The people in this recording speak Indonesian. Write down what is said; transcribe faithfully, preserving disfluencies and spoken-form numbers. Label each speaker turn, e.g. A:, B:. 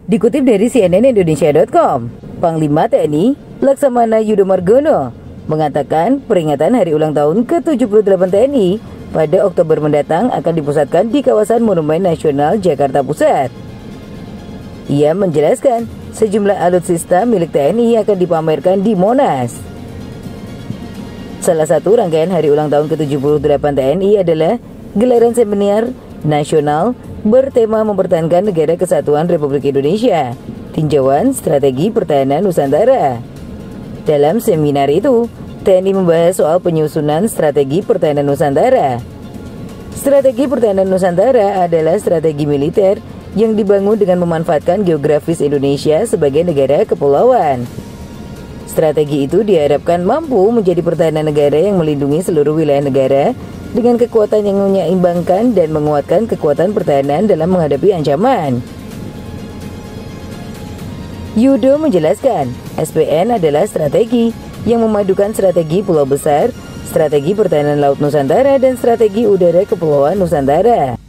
A: Dikutip dari C N N Indonesia dot com, Panglima T N I Laksamana Yudo Margono mengatakan peringatan hari ulang tahun ke tujuh puluh delapan T N I pada Oktober mendatang akan dipusatkan di kawasan Monumen Nasional Jakarta Pusat. Ia menjelaskan sejumlah alutsista milik T N I akan dipamerkan di Monas. Salah satu rangkaian hari ulang tahun ke tujuh puluh delapan T N I adalah gelaran seminar nasional bertema mempertahankan negara kesatuan Republik Indonesia, tinjauan strategi pertahanan Nusantara. Dalam seminar itu, T N I membahas soal penyusunan strategi pertahanan Nusantara. Strategi pertahanan Nusantara adalah strategi militer yang dibangun dengan memanfaatkan geografis Indonesia sebagai negara kepulauan. Strategi itu diharapkan mampu menjadi pertahanan negara yang melindungi seluruh wilayah negara dengan kekuatan yang menyeimbangkan dan menguatkan kekuatan pertahanan dalam menghadapi ancaman. Yudo menjelaskan, S P N adalah strategi yang memadukan strategi pulau besar, strategi pertahanan laut Nusantara, dan strategi udara kepulauan Nusantara.